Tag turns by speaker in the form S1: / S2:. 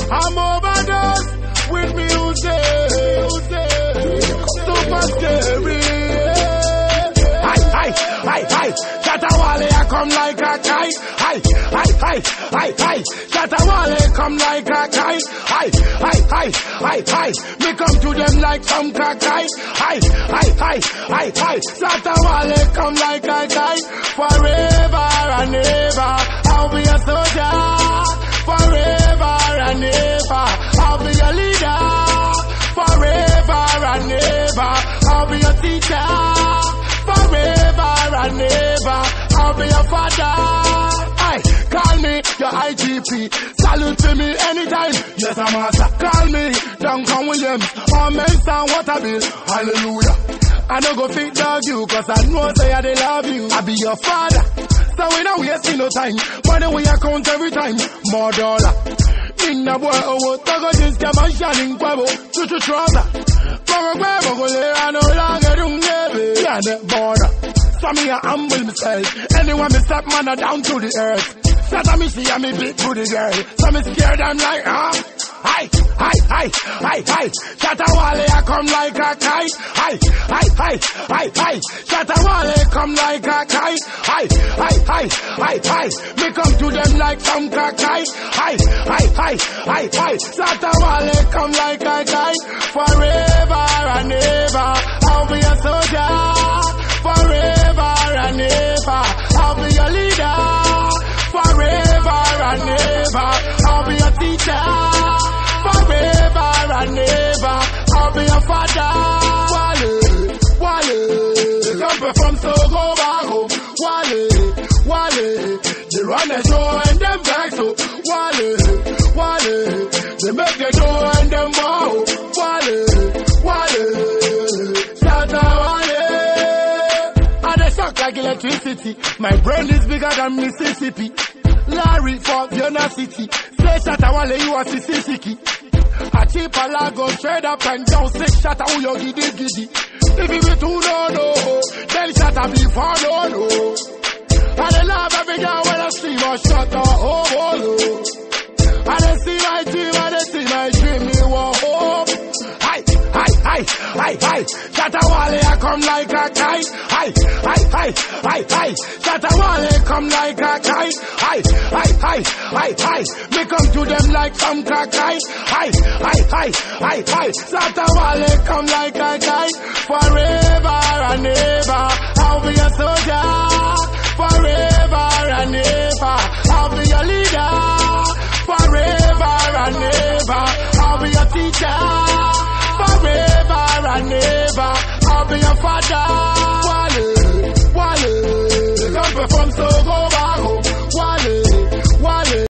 S1: I'm overdosed with music. Super scary. Hi. Shatawale, I come like a kite. Hi. Shatawale, come like a kite. Hi. Me come to them like some kakai. Hi. Shatawale, come like a kite. Forever and ever, I'll be a soldier. Forever and ever, I'll be a leader. Forever and ever, I'll be a teacher. Forever and ever, I'll be your father. Aye, call me your IGP. Salute to me anytime. Yes, I'm master. Call me Duncan Williams or Mensa Waterbill. Hallelujah. I don't go fit dog you, cause I know say I they love you. I be your father. So we don't waste no time. Money we account every time. More dollar. In the boy, oh, Togo just come and shining quavo. Chuchu trouser. From a quavo, go there, I no longer do never. Yeah, the border. So me, I humble myself. Anyone me step man down to the earth. Shut me see me big booty girl. So me scared, I'm like, huh? Hi. Shatawale, I come like a kite. Hi. Shatawale, come like a kite. Hi. Me come to them like some kakai. Hi. Shatawale, come like a kite. Forever and ever, I'll be a soldier. Forever and ever, I'll be a leader. Forever and ever, I'll be a teacher. Forever and ever, I'll be a father. Wale, come perform so go back home. Wale, they run the show and them back so. Wale, they make the show and them bow. Wale, Shatawale. I dey shock like electricity. My brain is bigger than Mississippi. Larry for Vienna City. Say Shatawale, you are Sissiki. A cheap a lago, straight up and down. Say Shatta, who you giddy. If you be too no, then Shatta be far no. I dey love every girl when I see my Shatta, oh. I dey see my dream, me want hope. Hi. Shatawale, I come like a kite. Hi. Shatawale, come like a kite. Hi. Me come to them like some kakai. Hi. Shatawale, come like a kite. Forever and ever, I'll be a soldier. Forever and ever, I'll be a leader. Forever and ever, I'll be a teacher. Forever and ever, I'll be your father. Wale, come perform so